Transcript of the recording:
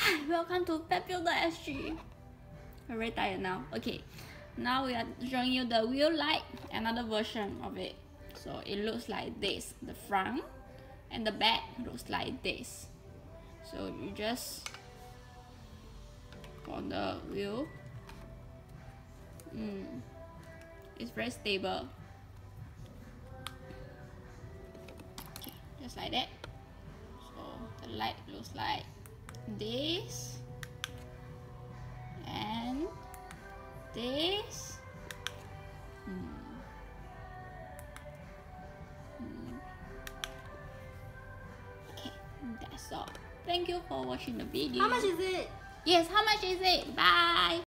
Hi, welcome to Pepu.sg. I'm very tired now. Okay, now we are showing you the real light, another version of it. So it looks like this. The front and the back looks like this. So you just on the wheel. It's very stable. Okay, just like that. So the light looks like this and this. Okay, that's all. Thank you for watching the video. How much is it? Yes, how much is it? Bye.